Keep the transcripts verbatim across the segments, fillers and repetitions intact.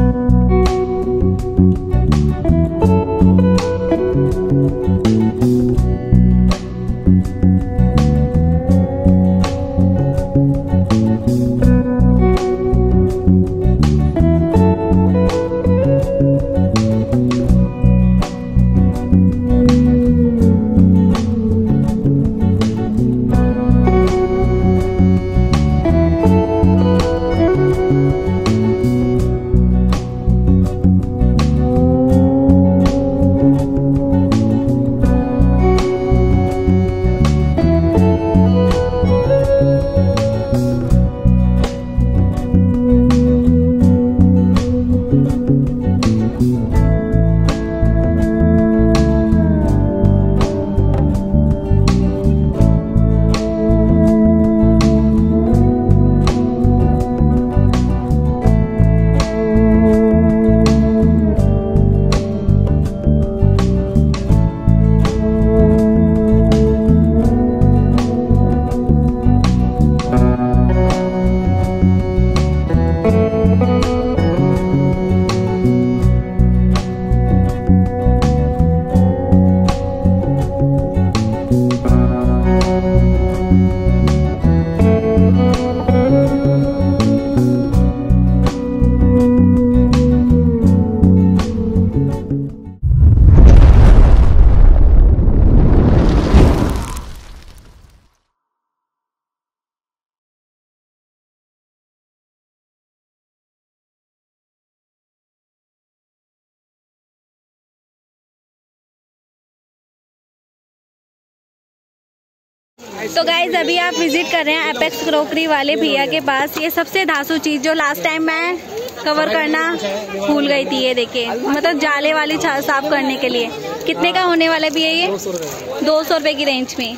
तो गाइज अभी आप विजिट कर रहे हैं एपेक्स क्रोकरी वाले भैया के पास। ये सबसे धांसू चीज जो लास्ट टाइम मैं कवर करना भूल गई थी, ये देखिए, मतलब जाले वाली साफ करने के लिए। कितने का होने वाला भी है ये? दो सौ रुपए की रेंज में।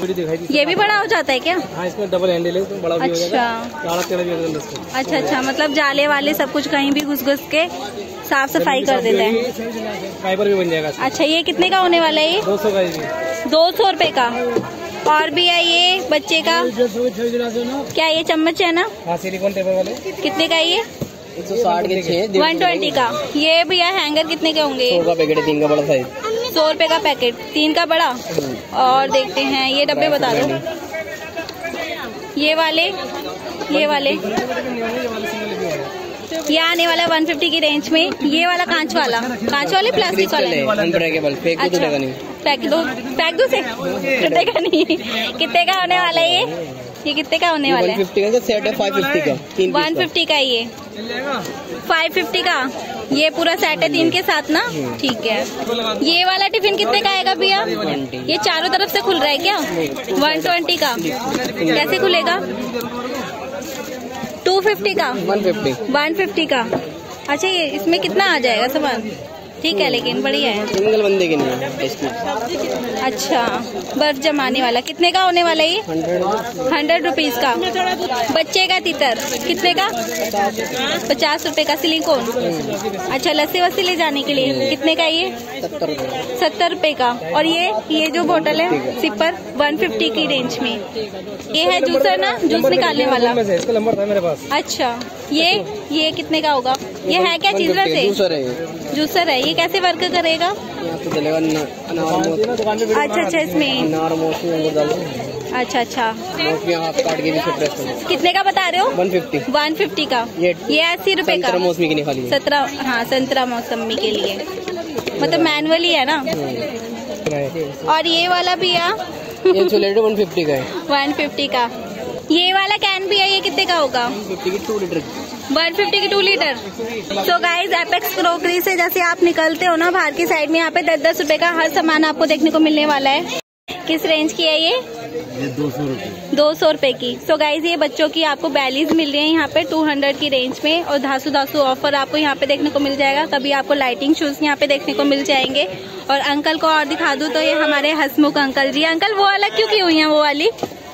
ये भी बड़ा हो जाता है क्या? हाँ, इसमें डबल हैंडल है, इसमें बड़ा भी हो जाएगा। अच्छा अच्छा अच्छा, मतलब जाले वाले सब कुछ कहीं भी घुस घुस के साफ सफाई कर देते हैं। फाइबर भी बन जाएगा। अच्छा, ये कितने का होने वाला है? ये दो सौ का दो सौ रुपए का। और भी है ये बच्चे का, क्या ये चम्मच है ना? हाँ, सिलिकॉन टेबल वाले। कितने का है ये? एक सौ साठ के छह। वन ट्वेंटी का। ये भैया हैंगर कितने के होंगे? सौ का पैकेट है, तीन का बड़ा साइज। सौ रुपए का पैकेट, तीन का बड़ा। और देखते हैं ये डब्बे, बता दो। ये वाले, ये वाले ये आने वाला वन फिफ्टी की रेंज में। ये वाला कांच वाला, कांच वाले प्लास्टिक वाले। अच्छा, पैक दो, पैक दो से कितने का? नहीं, कितने का होने वाला है ये? ये कितने का होने वाला है? वन फिफ्टी का सेट है, फाइव फिफ्टी का। वन फिफ्टी का ये, फाइव फिफ्टी का ये पूरा सेट है तीन के साथ ना? ठीक है। ये वाला टिफिन कितने का आएगा भैया? ये चारों तरफ से खुल रहा है क्या? वन ट्वेंटी का। कैसे खुलेगा? टू फिफ्टी का। वन फिफ्टी वन फिफ्टी का। अच्छा, ये इसमें कितना आ जाएगा सामान? ठीक है, लेकिन बढ़िया है। सिंगल बंदे के लिए। अच्छा, बर्फ जमाने वाला कितने का होने वाला है ये? हंड्रेड रुपीज का। बच्चे का तीतर कितने का? पचास रुपए का। सिलिकॉन। अच्छा, लस्सी वस्सी ले जाने के लिए कितने का ये? सत्तर रुपए का। और ये ये जो बोतल है सिपर, वन फिफ्टी की रेंज में। ये है जूसर ना, जूस निकालने वाला। इसका नंबर था मेरे पास। अच्छा, ये ये कितने का होगा? ये है क्या चीज वैसे? जूसर है। जूसर है। ये कैसे वर्क करेगा? अच्छा अच्छा, इसमें अच्छा अच्छा। कितने का बता रहे हो? One fifty. वन फिफ्टी का। ये अस्सी रुपए का। मौसमी के लिए खाली। सत्रह, हाँ, संतरा मौसमी के लिए, मतलब मैनुअली है ना। और ये वाला भी है वन फिफ्टी का है। वन फिफ्टी का। ये वाला कैन भी है, ये कितने का होगा? Two litre. वन फिफ्टी की टू लीटर। तो गाइज एपेक्स क्रोकरी से जैसे आप निकलते हो ना बाहर की साइड में, यहाँ पे दस दस रुपए का हर सामान आपको देखने को मिलने वाला है। किस रेंज की है ये? ये दो सौ रूपये। दो सौ रूपये की। सो गाइज ये बच्चों की आपको बैलीज मिल रही है यहाँ पे टू हंड्रेड की रेंज में। और धासु धासु ऑफर आपको यहाँ पे देखने को मिल जाएगा। तभी आपको लाइटिंग शूज यहाँ पे देखने को मिल जाएंगे। और अंकल को और दिखा दूं तो ये हमारे हसमुख अंकल जी। अंकल वो अलग क्यों की हुई है? वो वाली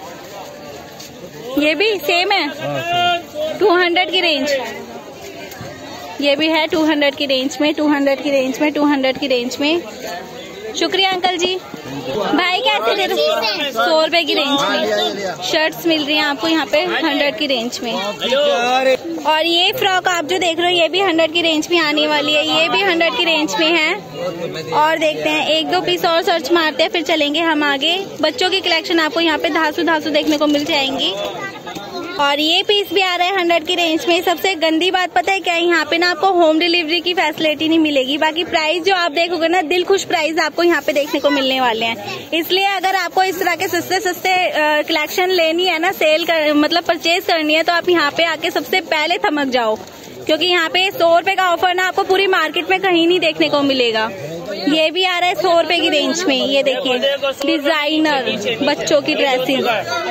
ये भी सेम है, टू हंड्रेड की रेंज। ये भी है टू हंड्रेड की रेंज में, टू हंड्रेड की रेंज में, टू हंड्रेड की रेंज में। शुक्रिया अंकल जी। भाई कैसे दे रहे? सौ रुपए की रेंज में शर्ट्स मिल रही हैं आपको यहाँ पे हंड्रेड की रेंज में। और ये फ्रॉक आप जो देख रहे हो ये भी हंड्रेड की रेंज में आने वाली है, ये भी हंड्रेड की रेंज में है। और देखते हैं एक दो पीस और सर्च मारते हैं फिर चलेंगे हम आगे। बच्चों की कलेक्शन आपको यहाँ पे धासु धासु देखने को मिल जाएंगी। और ये पीस भी आ रहा है हंड्रेड की रेंज में। सबसे गंदी बात पता है क्या है, यहाँ पे ना आपको होम डिलीवरी की फैसिलिटी नहीं मिलेगी। बाकी प्राइस जो आप देखोगे ना दिल खुश प्राइस आपको यहाँ पे देखने को मिलने वाले हैं। इसलिए अगर आपको इस तरह के सस्ते सस्ते कलेक्शन लेनी है ना, सेल कर मतलब परचेज करनी है, तो आप यहाँ पे आके सबसे पहले थमक जाओ, क्योंकि यहाँ पे सौ रुपए का ऑफर ना आपको पूरी मार्केट में कहीं नहीं देखने को मिलेगा। ये भी आ रहा है सौ रुपए की रेंज में। ये देखिए डिजाइनर बच्चों की ड्रेसेस,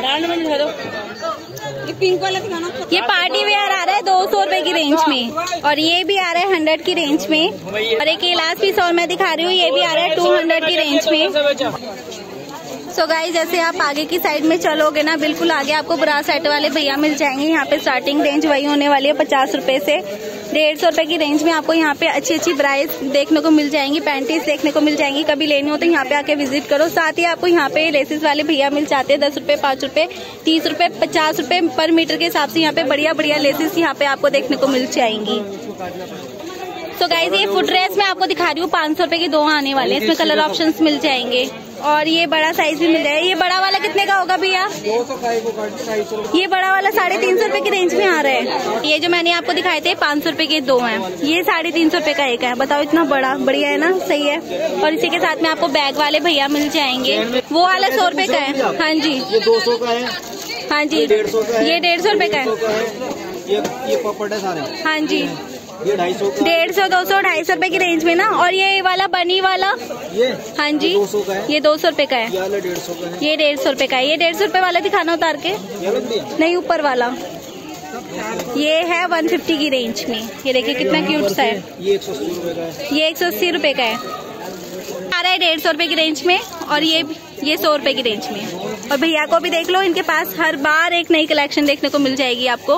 ये पिंक वाला दिखाना। ये पार्टी वेयर आ रहा है दो सौ रुपए की रेंज में। और ये भी आ रहा है हंड्रेड की रेंज में। और एक ये लास्ट पीस और मैं दिखा रही हूँ, ये भी आ रहा है टू हंड्रेड की रेंज में। सो गाइस जैसे आप आगे की साइड में चलोगे ना, बिल्कुल आगे आपको ब्रा सेट वाले भैया मिल जाएंगे। यहाँ पे स्टार्टिंग रेंज वही होने वाली है पचास रुपए से डेढ़ सौ रुपए की रेंज में। आपको यहाँ पे अच्छी अच्छी ब्राइस देखने को मिल जाएंगी, पैंटीज देखने को मिल जाएंगी। कभी लेनी हो तो यहाँ पे आके विजिट करो। साथ ही आपको यहाँ पे लेसेस वाले भैया मिल जाते हैं दस रुपए, पाँच रुपए, तीस रुपए, पचास रुपए पर मीटर के हिसाब से यहाँ पे बढ़िया बढ़िया लेसेस यहाँ पे आपको देखने को मिल जाएंगी। तो गाइज ये फुट ड्रेस मैं आपको दिखा रही हूँ, पाँच सौ रुपए के दो आने वाले हैं। इसमें कलर ऑप्शंस मिल जाएंगे। और ये बड़ा साइज भी मिल जाएगा। ये बड़ा वाला कितने का होगा भैया? ये बड़ा वाला साढ़े तीन सौ रुपए की रेंज में आ रहा है। ये जो मैंने आपको दिखाए थे पाँच सौ रुपए के दो हैं, ये साढ़े तीन सौ रुपए का एक है। बताओ इतना बड़ा, बढ़िया है ना, सही है। और इसी के साथ में आपको बैग वाले भैया मिल जाएंगे। वो वाला सौ रुपए का है। हाँ जी, ये दो सौ का है। हाँ जी, ये डेढ़ सौ रुपए का है। ये ये पॉपट है सारे। हाँ जी, ये ढाई सौ डेढ़ सौ, दो सौ, ढाई सौ रुपए की रेंज में ना। और ये वाला बनी वाला, ये हाँ जी, दो सौ का है। ये दो सौ रुपए का है। ये डेढ़ सौ का है। ये डेढ़ सौ रुपए का है। ये डेढ़ सौ रुपए वाला दिखाना उतार के, नहीं ऊपर वाला। ये है वन फिफ्टी की रेंज में। ये देखिए कितना क्यूट सा है। ये एक सौ अस्सी रुपए का है। ये एक सौ अस्सी रुपए का है। आ रहा है डेढ़ सौ रुपए की रेंज में। और ये ये सौ रुपए की रेंज में। और भैया को भी देख लो, इनके पास हर बार एक नई कलेक्शन देखने को मिल जाएगी आपको।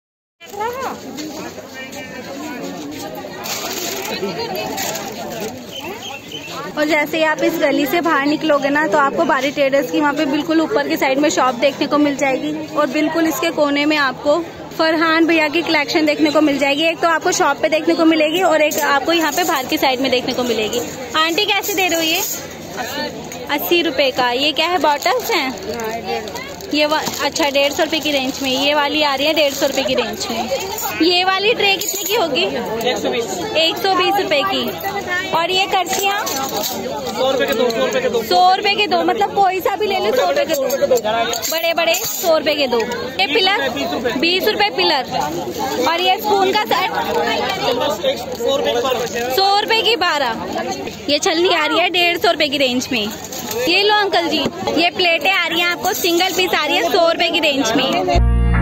और जैसे ही आप इस गली से बाहर निकलोगे ना, तो आपको बारी ट्रेडर्स की वहाँ पे बिल्कुल ऊपर की साइड में शॉप देखने को मिल जाएगी। और बिल्कुल इसके कोने में आपको फरहान भैया की कलेक्शन देखने को मिल जाएगी। एक तो आपको शॉप पे देखने को मिलेगी और एक आपको यहाँ पे बाहर की साइड में देखने को मिलेगी। आंटी कैसे दे रहे हो ये? अस्सी रुपए का। ये क्या है, बॉटल्स हैं? ये अच्छा डेढ़ सौ रुपए की रेंज में। ये वाली आ रही है डेढ़ सौ रुपए की रेंज में। ये वाली ट्रे कितने की होगी? एक सौ बीस रुपए की। और ये कर्चियाँ सौ रुपए के दो। सौ रुपए के दो सौ रुपए के दो मतलब कोई सा भी ले लो, सौ रुपए के दो। बड़े बड़े सौ रुपए के दो। ये पिलर बीस रुपए पिलर। और ये स्पून का सेट सौ रुपए की बारह। ये छलनी आ रही है डेढ़ सौ रुपए की रेंज में। ये लो अंकल जी, ये प्लेटें आ रही हैं आपको सिंगल पीस आ रही है सौ रुपए की रेंज में।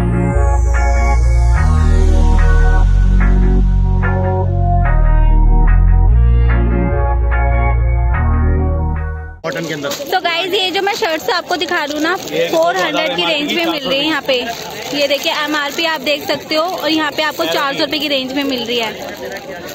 कॉटन के अंदर। तो गाइज ये जो मैं शर्ट्स आपको दिखा रही हूँ ना, फोर हंड्रेड की रेंज में मिल रही है यहाँ पे। ये देखिए एमआरपी आप देख सकते हो। और यहाँ पे आपको चार सौ रुपए की रेंज में मिल रही है।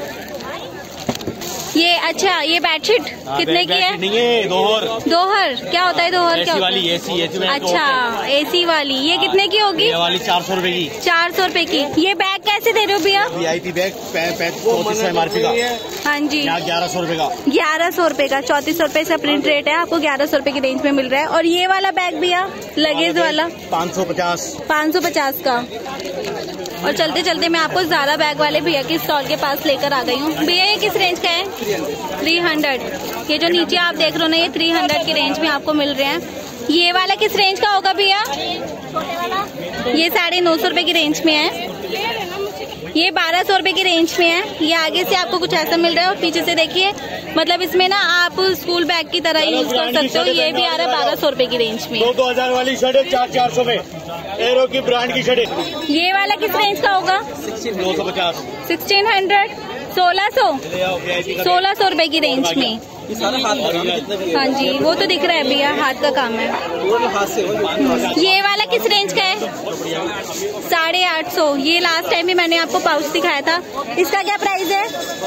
ये अच्छा, ये बेडशीट कितने की है? नहीं है, दोहर। दोहर क्या होता है? दोहर क्या होता है? एसी एसी अच्छा, एसी वाली। ये कितने की होगी? ये वाली चार सौ रुपए की। चार सौ रुपए की। ये बैग कैसे दे रहे हो भैया? वीआईपी बैग चौतीस सौ एमआरपी का। हाँ जी, ग्यारह सौ रुपए का। ग्यारह सौ रुपए का। चौतीस सौ रुपए से प्रिंट रेट है, आपको ग्यारह सौ रुपए की रेंज में मिल रहा है। और ये वाला बैग भैया लगेज वाला पाँच सौ पचास पाँच सौ पचास का। और चलते चलते मैं आपको ज़्यादा बैग वाले भैया की स्टॉल के पास लेकर आ गई हूँ। भैया ये किस रेंज का है? Three hundred. ये जो नीचे आप देख रहे हो ना, ये थ्री हंड्रेड की रेंज में आपको मिल रहे हैं। ये वाला किस रेंज का होगा भैया? ये साढ़े नौ सौ रुपए की रेंज में है। ये बारह सौ रुपए की रेंज में है। ये आगे से आपको कुछ ऐसा मिल रहा है और पीछे से देखिए, मतलब इसमें ना आप स्कूल बैग की तरह यूज कर सकते हो। ये भी आ रहा है बारह सौ रुपए की रेंज में। दो दो हजार वाली शर्ट है चार चार सौ में, एरो की ब्रांड की शर्ट है। ये वाला किस रेंज का होगा? दो सौ पचास सिक्सटीन हंड्रेड सोलह सौ सोलह सौ रुपए की रेंज में। हाँ जी, वो तो दिख रहा है भैया, हाथ का काम है। ये वाला किस रेंज का है? साढ़े आठ सौ। ये लास्ट टाइम भी मैंने आपको पाउच दिखाया था। इसका क्या प्राइस है?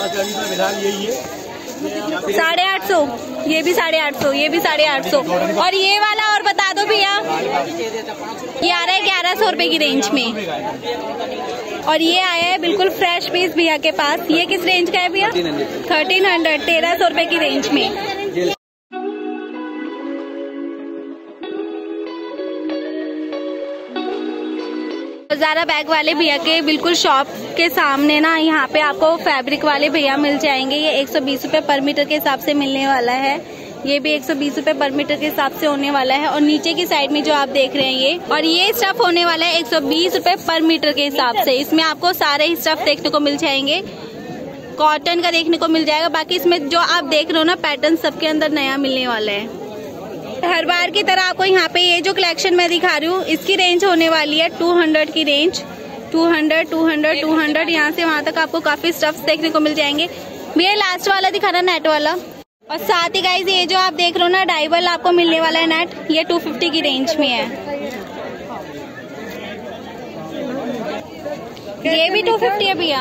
साढ़े आठ सौ। ये भी साढ़े आठ सौ। ये भी साढ़े आठ सौ। और ये वाला और बता दो भैया, ये आ रहा है ग्यारह सौ रुपए की रेंज में। और ये आया है बिल्कुल फ्रेश पीस भैया के पास। ये किस रेंज का है भैया? थर्टीन हंड्रेड तेरह सौ रुपए की रेंज में। ज़ारा बैग वाले भैया के बिल्कुल शॉप के सामने ना यहाँ पे आपको फैब्रिक वाले भैया मिल जाएंगे। ये एक सौ बीस रुपए पर मीटर के हिसाब से मिलने वाला है। ये भी एक सौ बीस रुपए पर मीटर के हिसाब से होने वाला है। और नीचे की साइड में जो आप देख रहे हैं ये और ये स्टफ होने वाला है एक सौ बीस रुपए पर मीटर के हिसाब से। इसमें आपको सारे ही स्टफ देखने को मिल जाएंगे। कॉटन का देखने को मिल जाएगा। बाकी इसमें जो आप देख रहे हो ना पैटर्न सबके अंदर नया मिलने वाला है। हर बार की तरह आपको यहाँ पे ये जो कलेक्शन मैं दिखा रही हूँ इसकी रेंज होने वाली है टू हंड्रेड की range. Two hundred two hundred two hundred यहाँ से वहाँ तक आपको काफी स्टफ्स देखने को मिल जाएंगे। भैया लास्ट वाला दिखाना नेट वाला। और साथ ही गाइस ये जो आप देख रहे हो ना डाइबल आपको मिलने वाला है नेट। ये टू फिफ्टी की रेंज में है। ये भी टू फिफ्टी है भैया,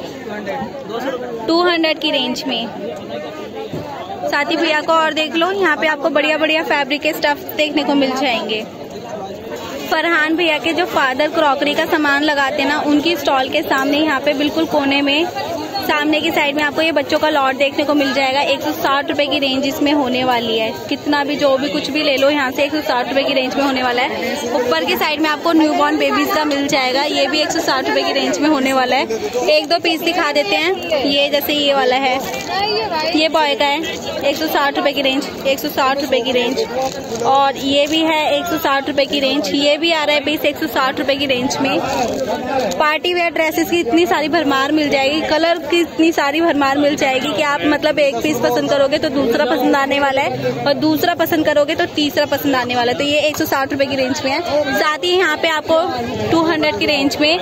टू हंड्रेड की रेंज में। साथ ही भैया को और देख लो, यहाँ पे आपको बढ़िया बढ़िया फैब्रिक के स्टफ देखने को मिल जाएंगे। फरहान भैया के जो फादर क्रॉकरी का सामान लगाते हैं ना उनकी स्टॉल के सामने यहाँ पे बिल्कुल कोने में सामने की साइड में आपको ये बच्चों का लॉट देखने को मिल जाएगा। एक सौ साठ रुपए की रेंज इसमें होने वाली है। कितना भी जो भी कुछ भी ले लो यहाँ से एक सौ साठ रुपए की रेंज में होने वाला है। ऊपर की साइड में आपको न्यूबॉर्न बेबीज का मिल जाएगा। ये भी एक सौ साठ रुपए की रेंज में होने वाला है। एक दो पीस दिखा देते हैं। ये जैसे ये वाला है, ये बॉय का है, एक सौ साठ रुपए की रेंज, एक सौ साठ रुपए की रेंज। और ये भी है एक सौ साठ रुपए की रेंज। ये भी आ रहा है पीस एक सौ साठ रुपए की रेंज में। पार्टी वेयर ड्रेसेस की इतनी सारी भरमार मिल जाएगी, कलर की इतनी सारी भरमार मिल जाएगी कि आप मतलब एक पीस पसंद करोगे तो दूसरा पसंद आने वाला है और दूसरा पसंद करोगे तो तीसरा पसंद आने वाला है। तो ये एक सौ साठ रुपए की रेंज में है। साथ ही यहाँ पे आपको टू हंड्रेड की रेंज में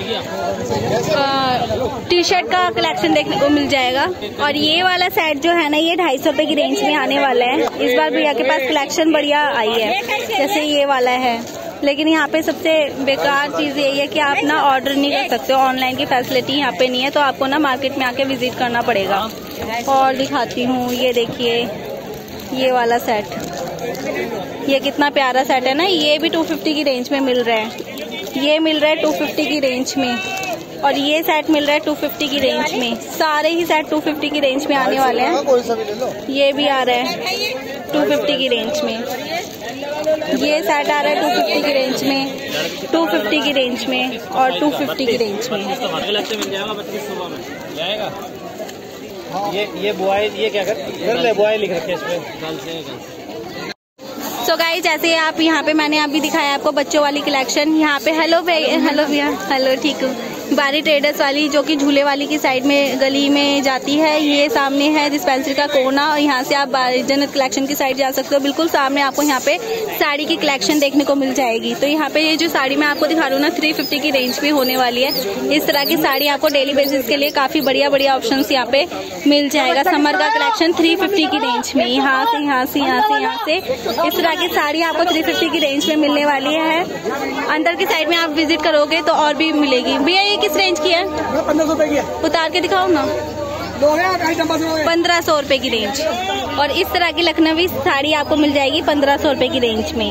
टी शर्ट का कलेक्शन देखने को मिल जाएगा। और ये वाला सेट जो है ना ये ढाई सौ रुपए की रेंज में आने वाला है। इस बार भैया के पास कलेक्शन बढ़िया आई है। जैसे ये वाला है, लेकिन यहाँ पे सबसे बेकार चीज यही है कि आप ना ऑर्डर नहीं कर सकते हो। ऑनलाइन की फैसिलिटी यहाँ पे नहीं है, तो आपको ना मार्केट में आके विजिट करना पड़ेगा। और दिखाती हूँ, ये देखिए ये वाला सेट, ये कितना प्यारा सेट है ना। ये भी टू फिफ्टी की रेंज में मिल रहा है। ये मिल रहा है टू फिफ्टी की रेंज में और ये सेट मिल रहा है टू फिफ्टी की रेंज में। सारे ही सेट टू फिफ्टी की रेंज में आने वाले हैं। ये भी आ रहा है टू फिफ्टी की रेंज में। ये सेट आ रहा है टू फिफ्टी की रेंज में, टू फिफ्टी की रेंज में और टू फिफ्टी की रेंज में। ये ये बॉय ये क्या कर बॉय लिख रखे इसमें। सो गाइस जैसे आप यहाँ पे मैंने अभी दिखाया आपको बच्चों वाली कलेक्शन। यहाँ पे हेलो हेलो भैया, हेलो ठीक हूँ। बारी ट्रेडर्स वाली जो कि झूले वाली की साइड में गली में जाती है, ये सामने है डिस्पेंसरी का कोना। और यहाँ से आप जन्नत कलेक्शन की साइड जा सकते हो। बिल्कुल सामने आपको यहाँ पे साड़ी की कलेक्शन देखने को मिल जाएगी। तो यहाँ पे ये जो साड़ी मैं आपको दिखा रही हूँ ना थ्री फिफ्टी की रेंज में होने वाली है। इस तरह की साड़ी आपको डेली बेसिस के लिए काफी बढ़िया बढ़िया ऑप्शन यहाँ पे मिल जाएगा। समर का कलेक्शन थ्री फिफ्टी की रेंज में, यहाँ से यहाँ से यहाँ से यहाँ से इस तरह की साड़ी आपको थ्री फिफ्टी की रेंज में मिलने वाली है। अंदर की साइड में आप विजिट करोगे तो और भी मिलेगी। भैया ये किस रेंज की है? पंद्रह सौ रुपए की है। उतार के दिखाओ ना। पंद्रह सौ रुपए की रेंज। और इस तरह की लखनवी साड़ी आपको मिल जाएगी पंद्रह सौ रुपए की रेंज में।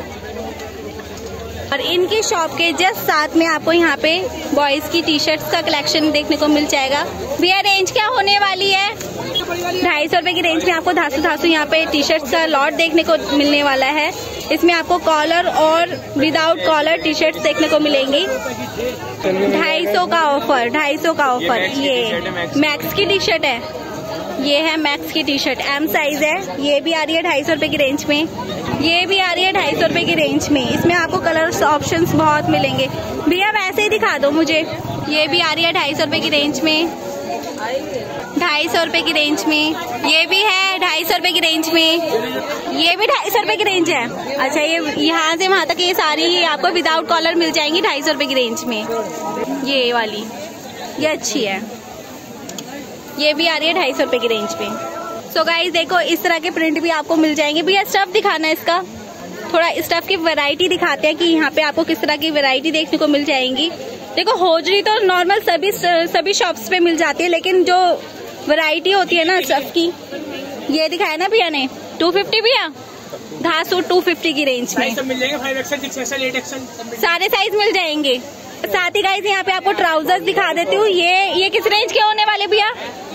और इनकी शॉप के जस्ट साथ में आपको यहाँ पे बॉयज की टी शर्ट्स का कलेक्शन देखने को मिल जाएगा। भैया रेंज क्या होने वाली है? ढाई सौ रुपए की रेंज में आपको धासु धासु यहाँ पे टी शर्ट्स का लॉट देखने को मिलने वाला है। इसमें आपको कॉलर और विदाउट कॉलर टी शर्ट्स देखने को मिलेंगी। ढाई सौ का ऑफर, ढाई सौ का ऑफर। ये मैक्स की टी शर्ट है, ये है मैक्स की टी शर्ट, एम साइज है। ये भी आ रही है ढाई सौ रुपए की रेंज में। ये भी आ रही है ढाई सौ रुपए की रेंज में। इसमें आपको कलर्स ऑप्शंस बहुत मिलेंगे। भैया वैसे ही दिखा दो मुझे। ये भी आ रही है ढाई सौ रुपए की रेंज में, ढाई सौ रुपए की रेंज में। ये भी है ढाई सौ रुपए की रेंज में। ये भी ढाई सौ रुपए की रेंज है। अच्छा ये यहाँ से वहां तक ये सारी आपको विदाउट कॉलर मिल जाएंगी ढाई सौ रुपए की रेंज में। ये वाली ये अच्छी है, ये भी आ रही है ढाई सौ रुपए की रेंज पे। सो so गाइस देखो इस तरह के प्रिंट भी आपको मिल जाएंगे। भैया स्टफ दिखाना है, इसका थोड़ा स्टफ की वैरायटी दिखाते हैं कि यहाँ पे आपको किस तरह की वैरायटी देखने को मिल जाएंगी। देखो होजरी तो नॉर्मल सभी सभी शॉप्स पे मिल जाती है, लेकिन जो वैरायटी होती है ना स्टफ की, ये दिखाया ना भैया ने टू फिफ्टी भैया धासू टू फिफ्टी की रेंज में मिल जाएंगे। Five XL, six XL, eight XL सारे साइज मिल जाएंगे। साथ ही गाइस यहाँ पे आपको ट्राउजर्स दिखा देती हूँ। ये ये किस रेंज के होने वाले भैया?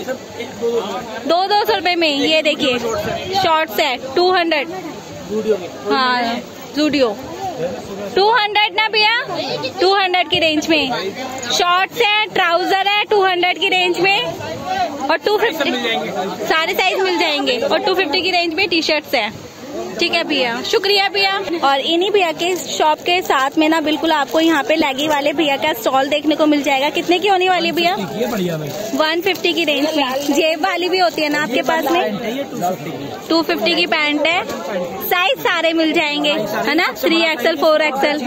दो दो सौ रुपए में। ये देखिए शॉर्ट्स है टू हंड्रेड। हाँ जूडियो टू हंड्रेड ना भैया, टू हंड्रेड की रेंज में शॉर्ट्स है, ट्राउजर है टू हंड्रेड की रेंज में और टू फिफ्टी सारे साइज मिल जाएंगे और टू फिफ्टी की रेंज में टी शर्ट्स है। ठीक है भैया, शुक्रिया भैया। और इन्हीं भैया के शॉप के साथ में ना बिल्कुल आपको यहाँ पे लेगी वाले भैया का स्टॉल देखने को मिल जाएगा। कितने की होने वाली भैया? वन फिफ्टी की रेंज में। जेब वाली भी होती है ना आपके पास में? टू फिफ्टी की पैंट है। साइज सारे मिल जाएंगे है ना, थ्री एक्सएल फोर एक्सएल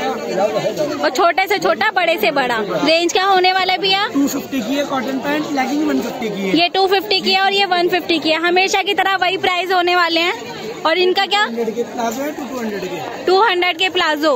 और छोटे से छोटा बड़े से बड़ा। रेंज क्या होने वाला है भैया? टू फिफ्टी की है cotton pant, legging one fifty की है। ये टू फिफ्टी की है और ये वन फिफ्टी की है। हमेशा की तरह वही प्राइस होने वाले हैं। और इनका क्या? के प्लाजो है टू हंड्रेड के। टू हंड्रेड के प्लाजो।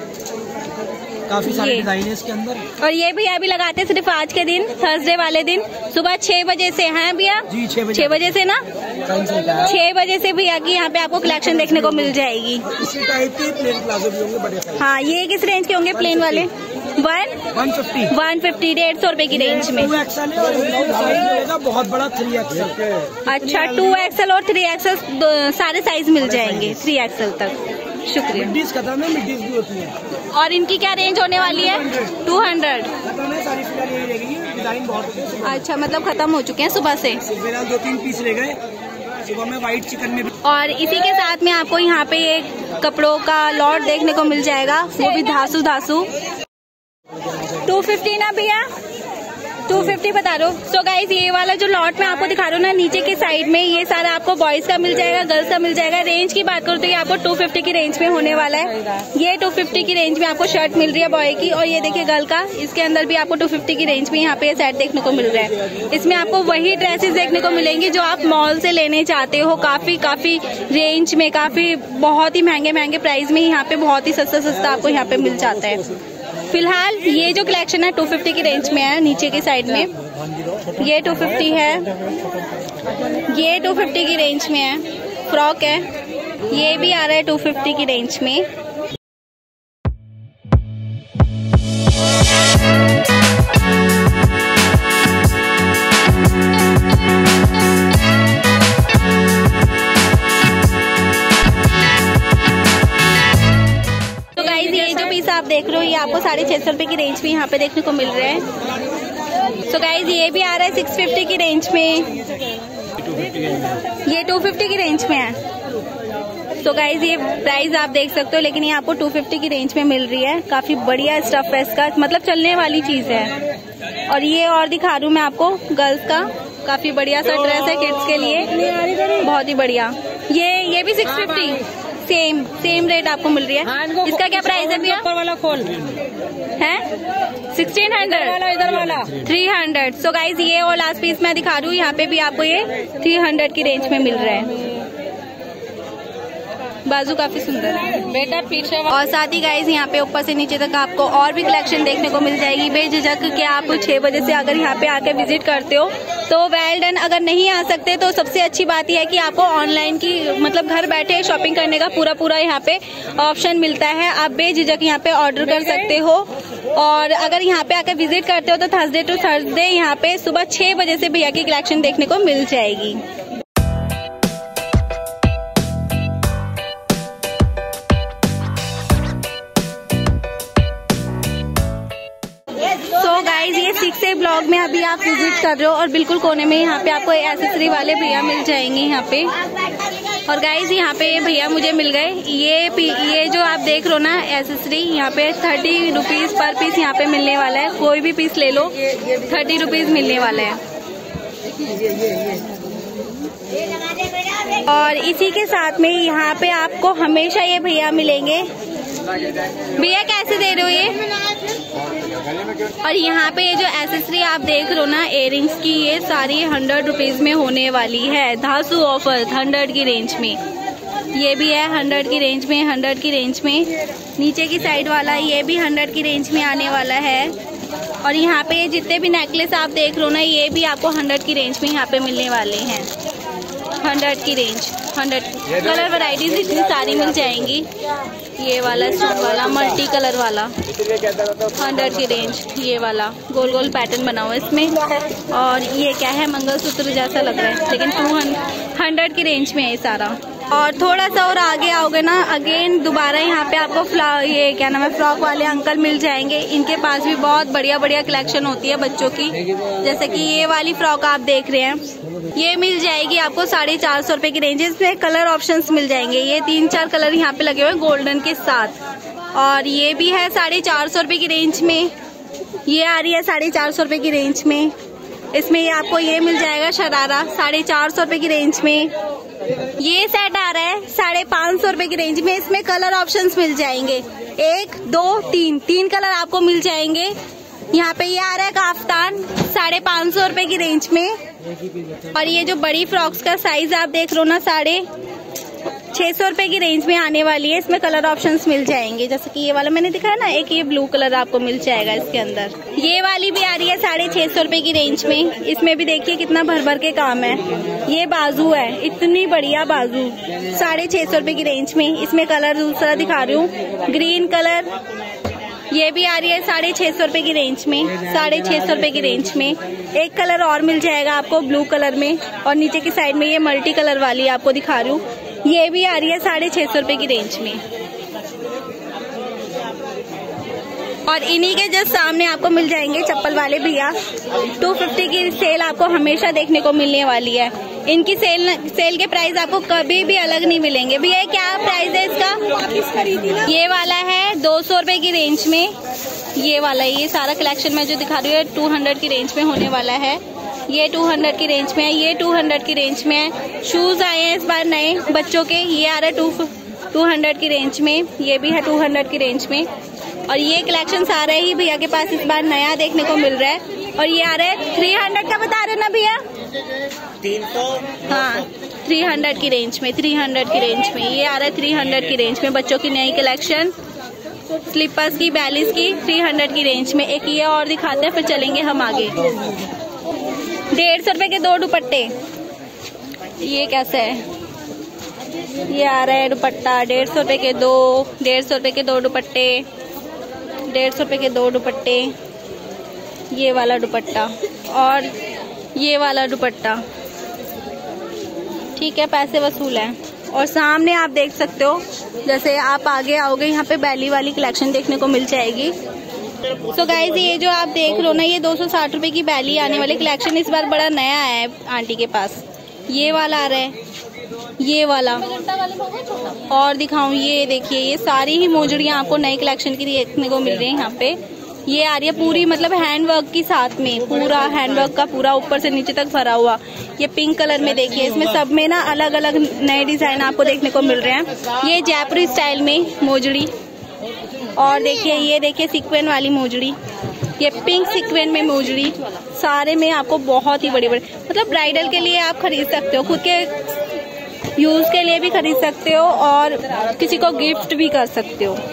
काफी सारे डिजाइन है इसके अंदर। और ये भैया भी लगाते हैं सिर्फ आज के दिन, थर्सडे वाले दिन सुबह छह बजे से हैं भैया? जी छह बजे। छह बजे से ना, छह बजे से भैया की यहाँ पे आपको कलेक्शन देखने को मिल जाएगी। इसी टाइप के प्लेन प्लाजो भी होंगे बड़े साइज। हाँ ये किस रेंज के होंगे प्लेन वाले? One one fifty one fifty डेढ़ सौ रुपए की रेंज में। टू एक्सएल और साइज मिलेगा बहुत बड़ा थ्री एक्सएल। अच्छा टू एक्सएल और थ्री एक्सएल सारे साइज मिल जाएंगे थ्री एक्सएल तक। शुक्रिया। मिडीज खत्म है, मिडीज भी होती है। और इनकी क्या रेंज होने वाली है? Two hundred. खत्म है, सारी फिलहाल यही रहेगी, डिजाइन बहुत है। अच्छा मतलब खत्म हो चुके हैं सुबह से। फिलहाल दो तीन पीस रह गए सुबह में व्हाइट चिकन में भी। और इसी के साथ में आपको यहाँ पे एक कपड़ों का लॉट देखने को मिल जाएगा, वो भी धासु धासु। टू फिफ्टी ना भैया, टू फिफ्टी बता दो। सो गाइज ये वाला जो लॉट में आपको दिखा रहा हूँ ना नीचे की साइड में, ये सारा आपको बॉयज का मिल जाएगा, गर्ल्स का मिल जाएगा। रेंज की बात करूँ तो ये आपको टू फिफ्टी की रेंज में होने वाला है। ये टू फिफ्टी की रेंज में आपको शर्ट मिल रही है बॉय की। और ये देखिए गर्ल का, इसके अंदर भी आपको टू फिफ्टी की रेंज में यहाँ पे सेट देखने को मिल रहा है। इसमें आपको वही ड्रेसेस देखने को मिलेंगी जो आप मॉल से लेने चाहते हो, काफी काफी रेंज में, काफी बहुत ही महंगे महंगे प्राइस में यहाँ पे बहुत ही सस्ता सस्ता आपको यहाँ पे मिल जाता है। फिलहाल ये जो कलेक्शन है टू फिफ्टी की रेंज में है। नीचे की साइड में ये टू फिफ्टी है, ये टू फिफ्टी की रेंज में है। फ्रॉक है, ये भी आ रहा है टू फिफ्टी की रेंज में। तो गाइस ये जो पीस आप देख रहे हो ये आपको साढ़े छह सौ रुपए की रेंज में यहाँ पे देखने को मिल रहे हैं। सो गाइज ये भी आ रहा है सिक्स फिफ्टी की रेंज में, ये टू फिफ्टी की रेंज में है। सो गाइज ये प्राइस आप देख सकते हो, लेकिन ये आपको टू फिफ्टी की रेंज में मिल रही है। काफी बढ़िया स्टफ है इसका, मतलब चलने वाली चीज है। और ये और दिखा दूं मैं आपको गर्ल्स का, काफी बढ़िया सा ड्रेस है किड्स के लिए, बहुत ही बढ़िया। ये ये भी six fifty, same same rate आपको मिल रही है। इसका क्या प्राइस है भैया? वाला खोल है सिक्सटीन हंड्रेड वाला, इधर वाला थ्री हंड्रेड। सो गाइज ये और लास्ट पीस मैं दिखा दूं, यहाँ पे भी आपको ये थ्री हंड्रेड की रेंज में मिल रहा है। बाजू काफी सुंदर है बेटा पीछे। और साथ ही गाइज यहाँ पे ऊपर से नीचे तक आपको और भी कलेक्शन देखने को मिल जाएगी। बेझिझक कि आप छह बजे से अगर यहाँ पे आके विजिट करते हो तो वेल डन। अगर नहीं आ सकते तो सबसे अच्छी बात यह है कि आपको ऑनलाइन की मतलब घर बैठे शॉपिंग करने का पूरा पूरा यहाँ पे ऑप्शन मिलता है। आप बेझिझक यहाँ पे ऑर्डर कर सकते हो। और अगर यहाँ पे आकर विजिट करते हो तो थर्सडे टू थर्सडे यहाँ पे सुबह छह बजे से भैया की कलेक्शन देखने को मिल जाएगी। तो गाइज ये सिक्स ए ब्लॉक में अभी आप विजिट कर रहे हो और बिल्कुल कोने में यहाँ पे आपको एसेसरी वाले भैया मिल जाएंगे यहाँ पे। और गाइज यहाँ पे भैया मुझे मिल गए। ये ये जो आप देख रहे हो ना एसेसरी, यहाँ पे थर्टी रुपीज पर पीस यहाँ पे मिलने वाला है। कोई भी पीस ले लो, थर्टी रुपीज मिलने वाला है। और इसी के साथ में यहाँ पे आपको हमेशा ये भैया मिलेंगे। भैया कैसे दे रहे हो ये? और यहाँ पे ये जो एसेसरी आप देख रहे हो ना इयररिंग्स की, ये सारी हंड्रेड रुपीज में होने वाली है। धासु ऑफर हंड्रेड की रेंज में, ये भी है हंड्रेड की रेंज में, हंड्रेड की रेंज में। नीचे की साइड वाला ये भी हंड्रेड की रेंज में आने वाला है। और यहाँ पे जितने भी नेकलेस आप देख रहे हो ना ये भी आपको हंड्रेड की रेंज में यहाँ पे मिलने वाले हैं। हंड्रेड की रेंज, हंड्रेड कलर वैरायटीज इतनी सारी मिल जाएंगी। ये वाला स्टोन वाला मल्टी कलर वाला हंड्रेड की रेंज, ये वाला गोल गोल पैटर्न बना हुआ है इसमें। और ये क्या है, मंगलसूत्र जैसा लग रहा है, लेकिन टू हंड्रेड की रेंज में है ये सारा। और थोड़ा सा और आगे आओगे ना, अगेन दोबारा यहाँ पे आपको फ्ला ये क्या नाम है फ्रॉक वाले अंकल मिल जाएंगे। इनके पास भी बहुत बढ़िया बढ़िया कलेक्शन होती है बच्चों की। जैसे कि ये वाली फ्रॉक आप देख रहे हैं, ये मिल जाएगी आपको साढ़े चार सौ रुपए की रेंज। इसमें कलर ऑप्शंस मिल जाएंगे, ये तीन चार कलर यहाँ पे लगे हुए हैं गोल्डन के साथ। और ये भी है साढ़े चार सौ रुपए की रेंज में, ये आ रही है साढ़े चार सौ रुपए की रेंज में। इसमें ये आपको ये मिल जाएगा शरारा साढ़े चार सौ रुपए की रेंज में। ये सेट आ रहा है साढ़े पाँच सौ रुपए की रेंज में। इसमें कलर ऑप्शंस मिल जाएंगे, एक दो तीन तीन कलर आपको मिल जाएंगे। यहाँ पे ये आ रहा है काफ्तान साढ़े पाँच सौ रुपए की रेंज में। और ये जो बड़ी फ्रॉक्स का साइज आप देख लो ना, साढ़े छह सौ रुपए की रेंज में आने वाली है। इसमें कलर ऑप्शंस मिल जाएंगे, जैसे कि ये वाला मैंने दिखाया ना, एक ये ब्लू कलर आपको मिल जाएगा इसके अंदर। ये वाली भी आ रही है साढ़े छह सौ रुपए की रेंज में। इसमें भी देखिए कितना भर भर के काम है। ये बाजू है, इतनी बढ़िया बाजू, साढ़े छह सौ रुपए की रेंज में। इसमें कलर दूसरा दिखा रही हूँ, ग्रीन कलर। ये भी आ रही है साढ़े छह सौ रुपए की रेंज में, साढ़े छह सौ रुपए की रेंज में। एक कलर और मिल जाएगा आपको ब्लू कलर में। और नीचे की साइड में ये मल्टी कलर वाली आपको दिखा रही हूँ, ये भी आ रही है साढ़े छह सौ रुपए की रेंज में। और इन्हीं के जस्ट सामने आपको मिल जाएंगे चप्पल वाले भैया। टू फिफ्टी की सेल आपको हमेशा देखने को मिलने वाली है। इनकी सेल सेल के प्राइस आपको कभी भी अलग नहीं मिलेंगे। भैया क्या प्राइस है इसका? ये वाला है दो सौ रुपए की रेंज में। ये वाला, ये सारा कलेक्शन मैं जो दिखा रही हूँ टू हंड्रेड की रेंज में होने वाला है। ये टू हंड्रेड की रेंज में है, ये टू हंड्रेड की रेंज में है। शूज आए हैं इस बार नए बच्चों के, ये आ रहा है टू टू हंड्रेड की रेंज में। ये भी है टू हंड्रेड की रेंज में। और ये कलेक्शन सारे ही भैया के पास इस बार नया देखने को मिल रहा है। और ये आ रहा है थ्री हंड्रेड का बता रहे ना भैया, तीन सौ हाँ थ्री हंड्रेड की रेंज में, थ्री हंड्रेड की रेंज में। ये आ रहा है थ्री हंड्रेड की रेंज में बच्चों की नई कलेक्शन स्लीपर्स की, बैलीज की, थ्री हंड्रेड की रेंज में। एक ये और दिखाते हैं फिर चलेंगे हम आगे। डेढ़ सौ रुपए के दो दुपट्टे, ये कैसे है? ये आ रहा है दुपट्टा डेढ़ सौ रुपए के दो, डेढ़ सौ रुपए के दो दुपट्टे, डेढ़ सौ रुपए के दो दुपट्टे। ये वाला दुपट्टा और ये वाला दुपट्टा, ठीक है, पैसे वसूल है। और सामने आप देख सकते हो, जैसे आप आगे आओगे यहाँ पे बैली वाली कलेक्शन देखने को मिल जाएगी। सो गाइज ये जो आप देख रहे हो ना, ये दो सौ साठ रुपए की बैली आने वाली कलेक्शन इस बार बड़ा नया है आंटी के पास। ये वाला आ रहा है, ये वाला और दिखाऊं, ये देखिए ये सारी ही मोजड़ियां आपको नई कलेक्शन की देखने को मिल रही है यहाँ पे। ये आ रही है पूरी मतलब हैंडवर्क की साथ में, पूरा हैंडवर्क का पूरा ऊपर से नीचे तक भरा हुआ। ये पिंक कलर में देखिए, इसमें सब में ना अलग अलग नए डिजाइन आपको देखने को मिल रहे हैं। ये जयपुरी स्टाइल में मोजड़ी, और देखिए ये देखिए सीक्वेंस वाली मोजड़ी, ये पिंक सीक्वेंस में मोजड़ी। सारे में आपको बहुत ही बड़ी बड़ी मतलब ब्राइडल के लिए आप खरीद सकते हो, खुद के यूज के लिए भी खरीद सकते हो और किसी को गिफ्ट भी कर सकते हो।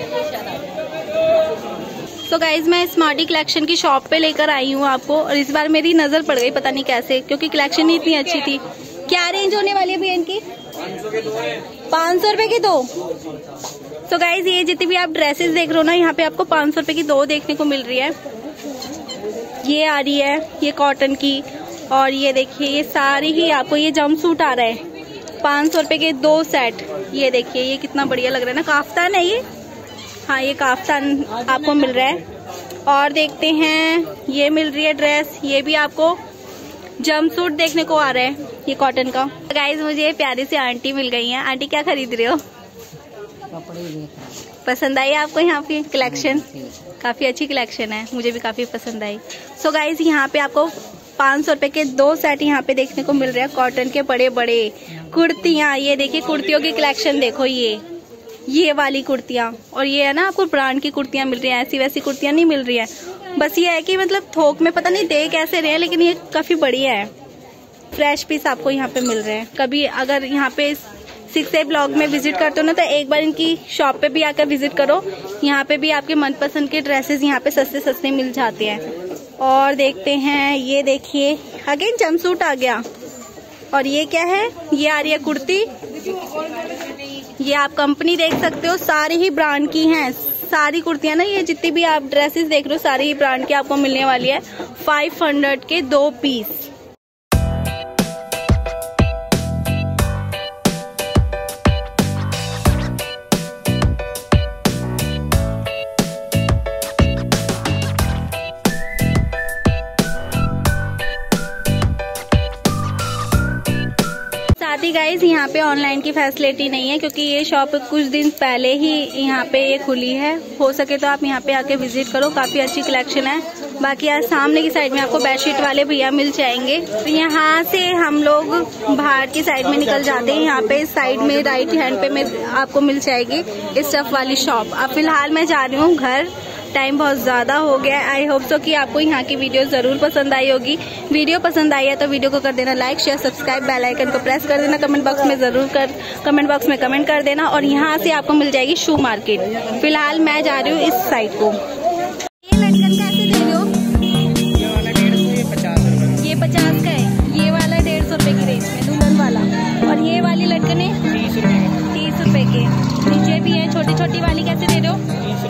तो so गाइज मैं स्मार्टी कलेक्शन की शॉप पे लेकर आई हूँ आपको, और इस बार मेरी नजर पड़ गई पता नहीं कैसे, क्योंकि कलेक्शन ही इतनी अच्छी थी। क्या रेंज होने वाली है भैया इनकी? पाँच सौ रुपए की दो। तो so गाइज ये जितनी भी आप ड्रेसेस देख रहे हो ना, यहाँ पे आपको पाँच सौ रुपए की दो देखने को मिल रही है। ये आ रही है ये कॉटन की, और ये देखिए ये सारी ही आपको ये जंप सूट आ रहा है पाँच सौ रुपए के दो सेट। ये देखिए ये कितना बढ़िया लग रहा है ना, काफ्तान है ये, हाँ ये काफ्तान आपको मिल रहा है। और देखते हैं ये मिल रही है ड्रेस, ये भी आपको जंप सूट देखने को आ रहा है ये कॉटन का। गाइज मुझे प्यारी सी आंटी मिल गई है। आंटी क्या खरीद रहे हो? पसंद आई आपको यहाँ पे कलेक्शन? काफी अच्छी कलेक्शन है, मुझे भी काफी पसंद आई। सो गाइज यहाँ पे आपको पाँच सौ रुपए के दो सेट यहाँ पे देखने को मिल रहे हैं कॉटन के बड़े बड़े कुर्तियाँ। ये देखिए कुर्तियों की कलेक्शन देखो, ये ये वाली कुर्तियाँ, और ये है ना आपको ब्रांड की कुर्तियाँ मिल रही हैं, ऐसी वैसी कुर्तियाँ नहीं मिल रही हैं। बस ये है कि मतलब थोक में पता नहीं दे कैसे रहे हैं, लेकिन ये काफी बढ़िया है। फ्रेश पीस आपको यहाँ पे मिल रहे हैं। कभी अगर यहाँ पे सिक्स ए ब्लॉग में विजिट करते हो ना, तो एक बार इनकी शॉप पे भी आकर विजिट करो। यहाँ पे भी आपके मनपसंद के ड्रेसेस यहाँ पे सस्ते सस्ते मिल जाते हैं। और देखते हैं ये देखिए अगेन जंपसूट आ गया, और ये क्या है, ये आ रही है कुर्ती। ये आप कंपनी देख सकते हो, सारी ही ब्रांड की हैं सारी कुर्तियां ना। ये जितनी भी आप ड्रेसेस देख रहे हो सारी ही ब्रांड की आपको मिलने वाली है। फाइव हंड्रेड के दो पीस। साथ ही गाइज यहाँ पे ऑनलाइन की फैसिलिटी नहीं है, क्योंकि ये शॉप कुछ दिन पहले ही यहाँ पे ये खुली है। हो सके तो आप यहाँ पे आके विजिट करो, काफी अच्छी कलेक्शन है। बाकी आज सामने की साइड में आपको बेडशीट वाले भैया मिल जाएंगे। तो यहाँ से हम लोग बाहर की साइड में निकल जाते हैं। यहाँ पे साइड में राइट हैंड पे में आपको मिल जाएगी स्टफ वाली शॉप। अब फिलहाल मैं जा रही हूँ घर, टाइम बहुत ज़्यादा हो गया है। आई होप सो कि आपको यहाँ की वीडियो ज़रूर पसंद आई होगी। वीडियो पसंद आई है तो वीडियो को कर देना like, share, subscribe, bell icon को प्रेस कर देना। कमेंट बॉक्स में ज़रूर कर कमेंट बॉक्स में कमेंट कर देना। और यहाँ से आपको मिल जाएगी शू मार्केट। फिलहाल मैं जा रही हूँ इस साइड को। ये लटकन कैसे दे रहे हो? ये वाला डेढ़ सौ, ये पचास रुपए। ये पचास का है, ये वाला डेढ़ सौ रुपए की रेंज में दुल्हन वाला। और ये वाली लटकन है तीस रुपए तीस रुपए के। नीचे भी है छोटी छोटी वाली, कैसे दे रहे हो?